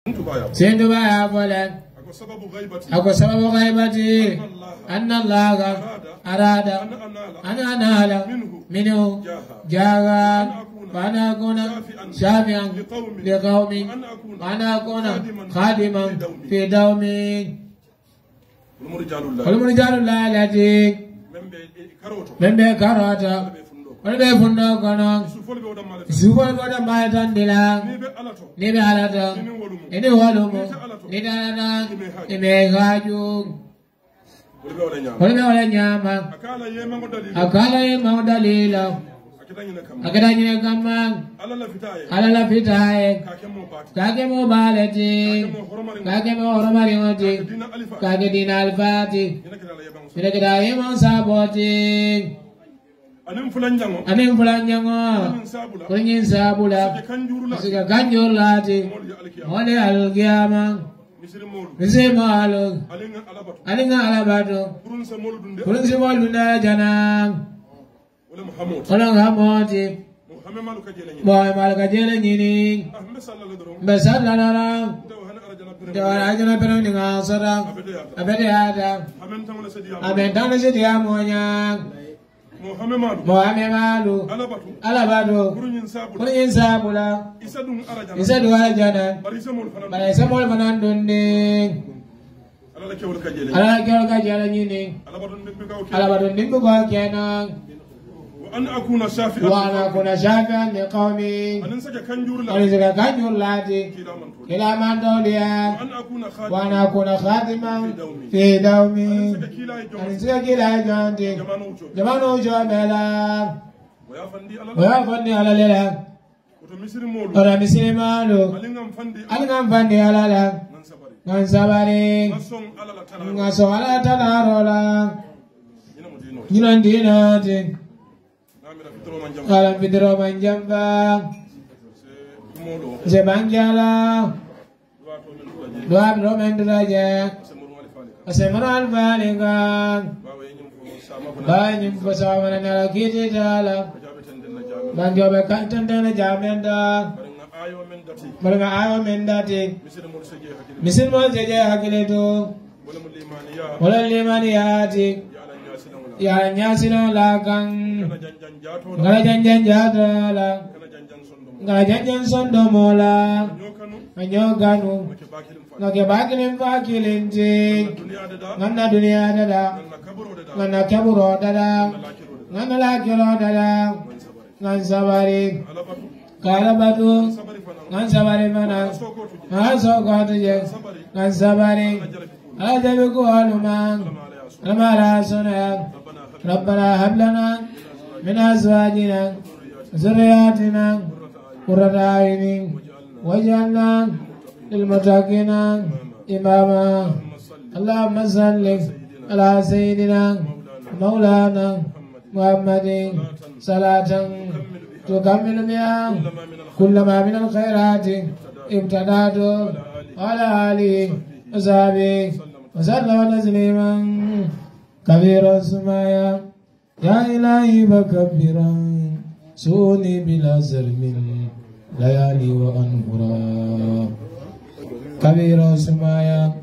سنت بايا فلان أكو سبب غيبتي أن الله أراد أن أنال منه جاغا وأنا أكون شافعا لقوم وأنا أكون خادما في دومي ولم رجال الله التي من بكاروتا ولم يفندق كنا سوف يقول ما يتندلا نبي على ini walumu ni dana ni megaju wala nyama akala yema dalila akadanyine kama alala fitaye kage mo balati kage mo horomari ngoti kage dina alfati ina kada yema saboti anin fulanjango kunyin sabula siga kanjurlati mole algiyama misemalu alinga alabado kurunse molunda jana wala hamoti boy malka jele nyini besalala dawara ajana pero ni ngasara abede ada abendana se dia monya Muhammadu alabado kunyin sabula isadu arajana bala samol fanan donde ala kewal ka jala nyini alabado nimbu ko kenan وأنا أكون شافعا لقومي أنسك كنجور لاتي كلا من دوليا وأنا أكون خاتما في دومي أنسك كلا جانتي جمانو جوابلا ويافندي على ليلا ورا مسيري مالو ألغم فندي على لا نانساباري نانسو على تنارولا يننديناتي Kalam fitro manjamba Zebanjala Dua romendulaja Asemara alfalinga Banyum pasawana nalakiti jala Banjobe kantandana jamenda Balanga ayo mendati Misil mo seje hakiletu Wala limaniyati Ya nyasina lakang ngala janjan jadala ngala janjan sondomola anyoganu ngake bakilin fakilinti nganna dunia dada nganna kaburo dada nganna lakiro dada ngan sabari kalabatu ngan sabari mana ngan sokatu je ngan sabari ajabi ku alumang amala sunan ربنا هب لنا من أزواجنا ذرياتنا قرة أعين واجعلنا للمتقين إماما اللهم صل على سيدنا مولانا محمد صلاة تكمل بها كل ما من الخيرات ابتدأت على آله وصحبه وسلم تسليما كبير السمايا يا إلهي فكبرا سوني بلا زرم ليالي وأنبرا كبير السمايا